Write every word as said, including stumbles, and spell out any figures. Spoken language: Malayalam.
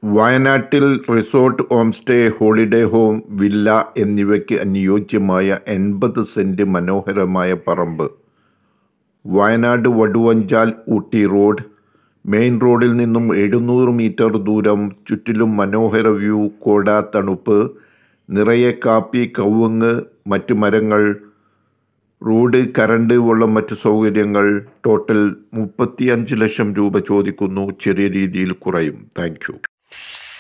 വയനാട്ടിൽ resort, home stay, holiday home, villa എന്നിവയ്ക്ക് അനുയോജ്യമായ എൺപത് സെന്റ് മനോഹരമായ പറമ്പ്. വയനാട് വടുവഞ്ചാൽ ഊട്ടി റോഡ്. മെയിൻ റോഡിൽ നിന്നും എഴുന്നൂറ് മീറ്റർ ദൂരം. ചുറ്റിലും മനോഹര വ്യൂ, കോട, തണുപ്പ്, നിറയെ കാപ്പി, കവുങ്ങ്, മറ്റ് മരങ്ങൾ. റോഡ്, കറണ്ട്, വെള്ളം, മറ്റു സൗകര്യങ്ങൾ. ടോട്ടൽ മുപ്പത്തിയഞ്ച് ലക്ഷം രൂപ ചോദിക്കുന്നു. ചെറിയ രീതിയിൽ കുറയും. Thank U.